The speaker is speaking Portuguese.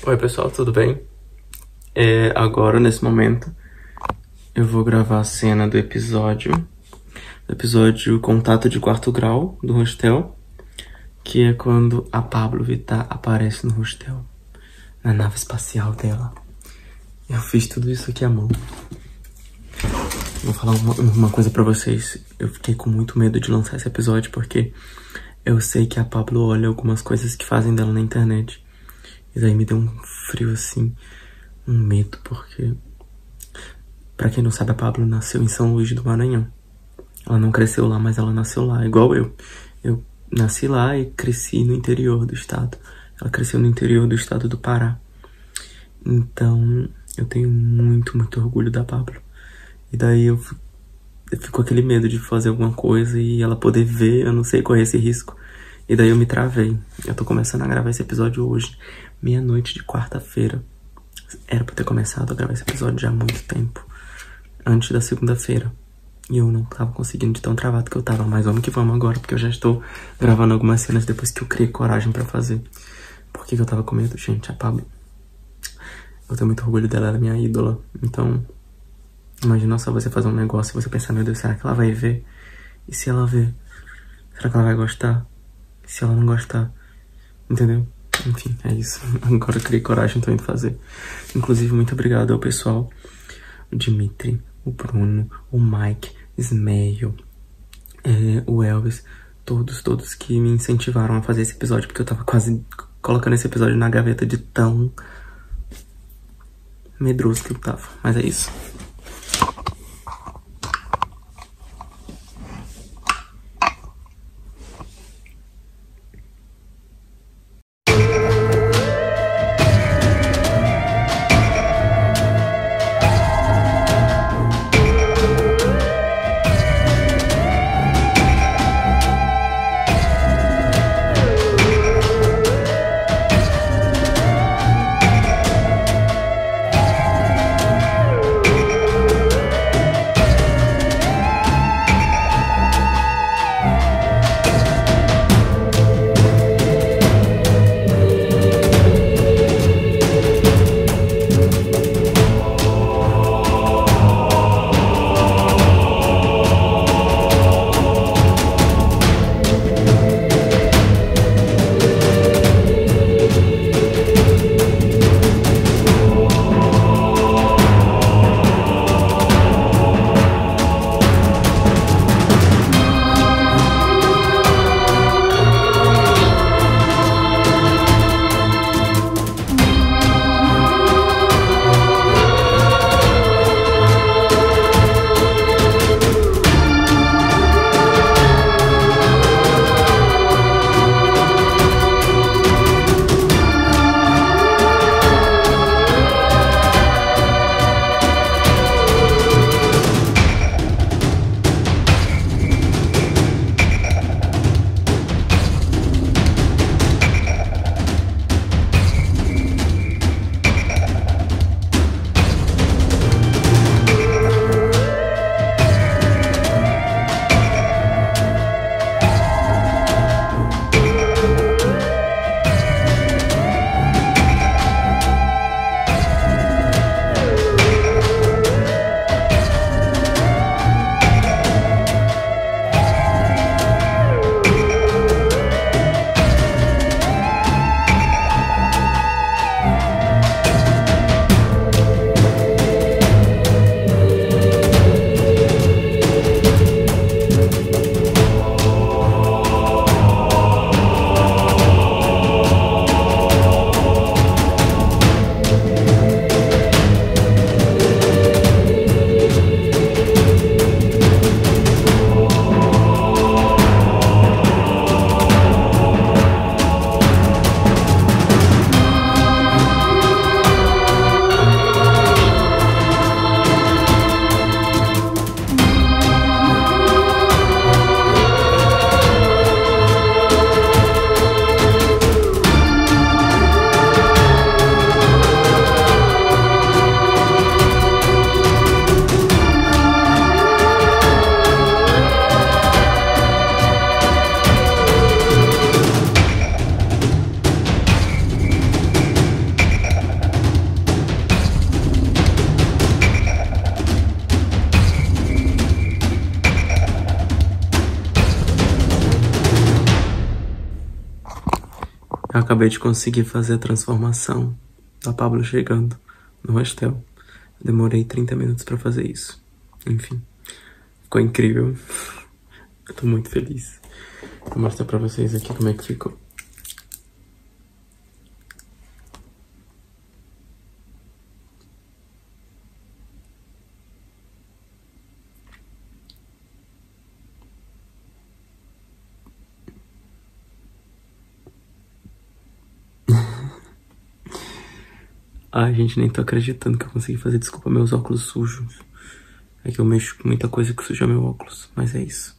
Oi pessoal, tudo bem? Agora, nesse momento, eu vou gravar a cena do episódio Contato de Quarto Grau, do Hostel, que é quando a Pablo Vittar aparece no hostel, na nave espacial dela. Eu fiz tudo isso aqui à mão. Vou falar uma coisa pra vocês. Eu fiquei com muito medo de lançar esse episódio, porque eu sei que a Pablo olha algumas coisas que fazem dela na internet. E daí me deu um frio assim, um medo, porque... Pra quem não sabe, a Pablo nasceu em São Luís do Maranhão. Ela não cresceu lá, mas ela nasceu lá, igual eu. Eu nasci lá e cresci no interior do estado. Ela cresceu no interior do estado do Pará. Então, eu tenho muito orgulho da Pablo. E daí eu fico com aquele medo de fazer alguma coisa e ela poder ver, eu não sei, correr esse risco. E daí eu me travei. Eu tô começando a gravar esse episódio hoje, meia-noite de quarta-feira. Era pra ter começado a gravar esse episódio já há muito tempo, antes da segunda-feira. E eu não tava conseguindo de tão travado que eu tava. Mas vamos que vamos agora, porque eu já estou gravando algumas cenas depois que eu criei coragem pra fazer. Por que eu tava com medo, gente? A Pablo, eu tenho muito orgulho dela, ela é minha ídola. Então, imagina só você fazer um negócio e você pensar, meu Deus, será que ela vai ver? E se ela ver? Será que ela vai gostar? E se ela não gostar? Entendeu? Enfim, é isso. Agora eu criei coragem, tô indo fazer. Inclusive, muito obrigado ao pessoal. O Dimitri, o Bruno, o Mike, Ismael, o Elvis. Todos que me incentivaram a fazer esse episódio. Porque eu tava quase colocando esse episódio na gaveta de tão medroso que eu tava. Mas é isso. acabei de conseguir fazer a transformação da Pablo chegando no hostel. Demorei 30 minutos pra fazer isso. Enfim, ficou incrível. Eu tô muito feliz. Vou mostrar pra vocês aqui como é que ficou. Ai, gente, nem tô acreditando que eu consegui fazer. Desculpa meus óculos sujos. É que eu mexo com muita coisa que suja meu óculos, mas é isso.